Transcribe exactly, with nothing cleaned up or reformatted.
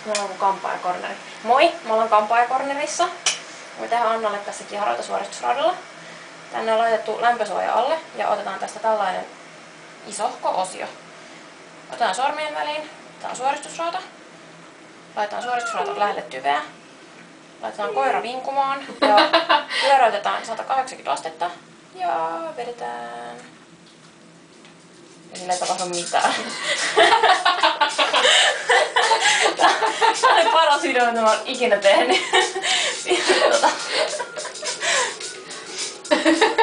Mulla on kampaajakorneri. Moi! Me ollaan kampaajakornerissa. Me tehdään Annalle tässä kiharoita suoristusradalla. Tänne on laitettu lämpösuoja alle ja otetaan tästä tällainen isohko osio. Otetaan sormien väliin. Tää on suoristusrauta. Laitetaan suoristusrauta lähelle tyveä. Laitetaan koira vinkumaan ja pyöräytetään sata kahdeksankymmentä astetta ja vedetään. Ja sillä ei tapahdu mitään. Tää oli paras video, mitä mä oon ikinä tehnyt. Tota.